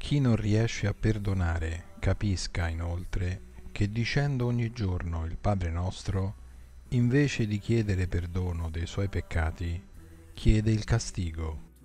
Chi non riesce a perdonare capisca inoltre che dicendo ogni giorno il Padre nostro, invece di chiedere perdono dei suoi peccati, chiede il castigo.